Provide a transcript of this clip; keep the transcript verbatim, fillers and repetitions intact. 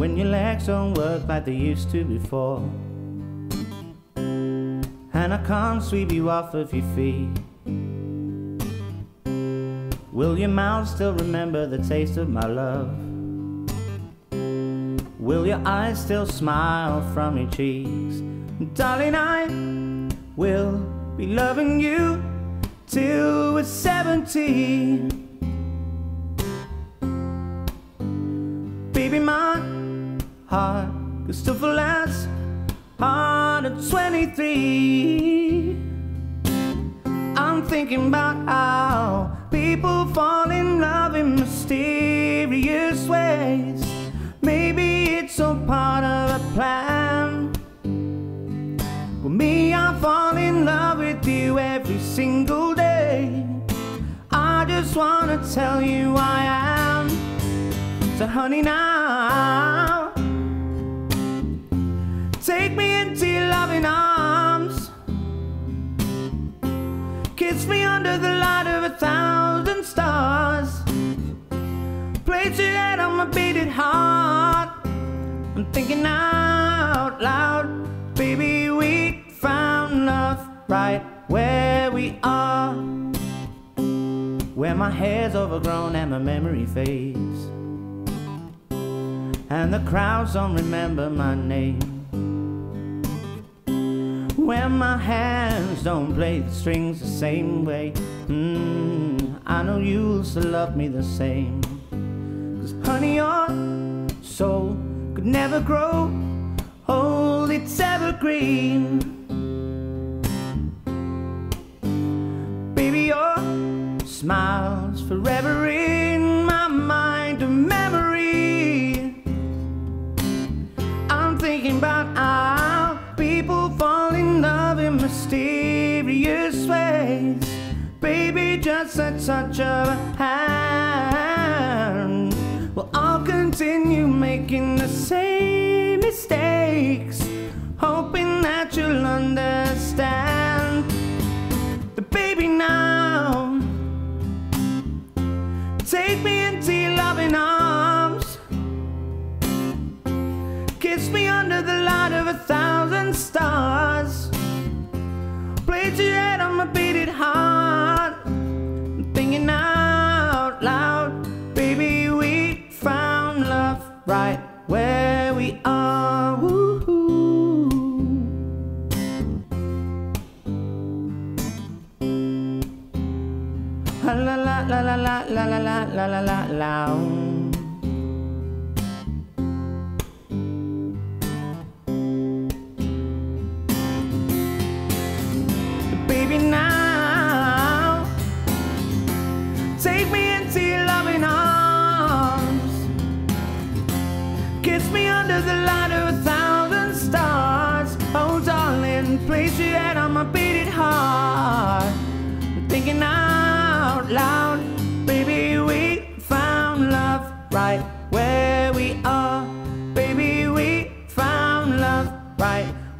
when your legs don't work like they used to before, and I can't sweep you off of your feet. Will your mouth still remember the taste of my love? Will your eyes still smile from your cheeks? Darling, I will be loving you till we're seventy. Baby, my heart could still feel as hard at twenty-three. I'm thinking about how people fall in love in mysterious ways. Maybe it's all part of a plan. Well, me, I fall in love with you every single day. I just wanna tell you I am. So honey, now take me into your loving arms. Kiss me under the light of a thousand stars. Place your head on my beating heart. I'm thinking out loud. Baby, we found love right where we are, where my hair's overgrown and my memory fades, and the crowds don't remember my name, where my hands don't play the strings the same way. mm, I know you'll still love me the same, 'cause honey, your soul could never grow old, it's evergreen. Baby, your smile's forever in my mind, a memory. I'm thinking about how people fall in love in mysterious ways. Baby, just a touch of a hand. Well, I'll continue making the same mistakes, hoping that you'll understand. But baby, now take me into your loving arms. Kiss me under the light of a thousand stars. Place your head on my beating heart. I'm thinking out loud. Baby, we found love right where we are. Woo-hoo. La la la la la la la la la la la la la. Baby, now take me into your loving arms. Kiss me under the light of a thousand stars. Oh darling, place your head on my beating heart. I'm thinking out loud. Baby, we found love right where we are. Baby, we found love right